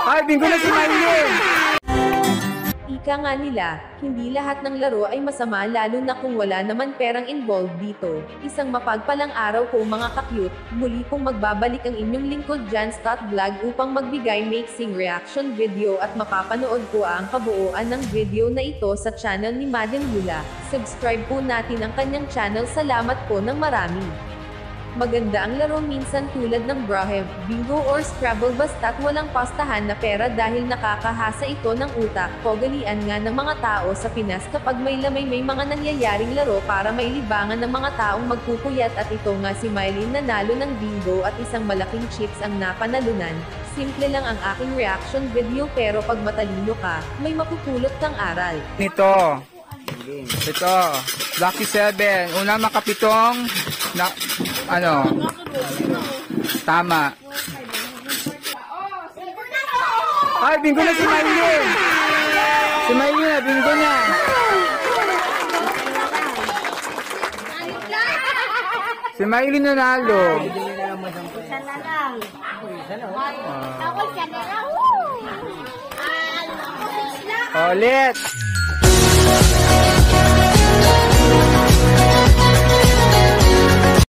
Ay, bingo na si Maylin! Ika nga nila, hindi lahat ng laro ay masama lalo na kung wala naman perang involved dito. Isang mapagpalang araw po mga ka-cute, muli pong magbabalik ang inyong lingkod Jan Stott Vlog upang magbigay mixing reaction video at mapapanood po ang kabuuan ng video na ito sa channel ni Madam Yula. Subscribe po natin ang kanyang channel, salamat po ng marami. Maganda ang laro minsan tulad ng Brahe, Bingo or Scrabble basta't walang pastahan na pera dahil nakakahasa ito ng utak. Pogalian nga ng mga tao sa Pinas kapag may mga nangyayaring laro para mailibangan ng mga taong magpupuyat at ito nga si Maylin nanalo ng bingo at isang malaking chips ang napanalunan. Simple lang ang aking reaction video pero pag matalino ka, may mapupulot kang aral. Ito, Lucky 7. Unang makapitong na, tama. Ay, bingo na si Maylin! Si Maylin na, bingo na! Si Maylin nanalo. Isa na lang. Ako isa na lang. Ulit!